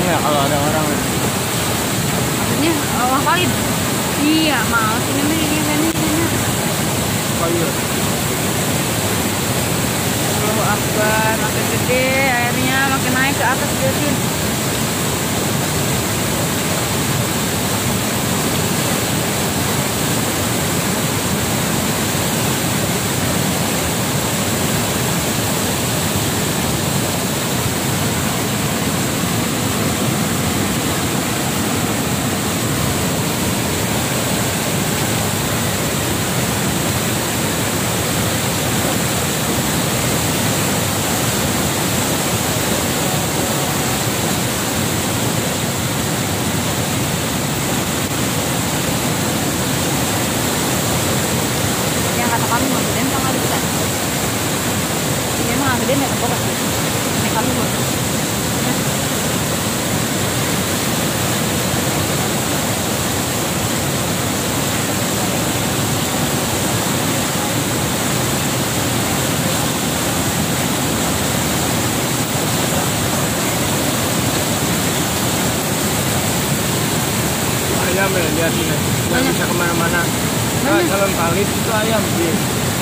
ya kalau ada orang. Maksudnya wah valid. Iya, males ini nih. Oh iya. Allahu Akbar, makin gede airnya, makin naik ke atas Devin. Kami mah gede kan kali kan. Ini mah gede nih tembok kan. Nek kami mah. Ayam ya lihat ini. Nggak bisa kemana-mana. Nah, calon valid itu ayam sih.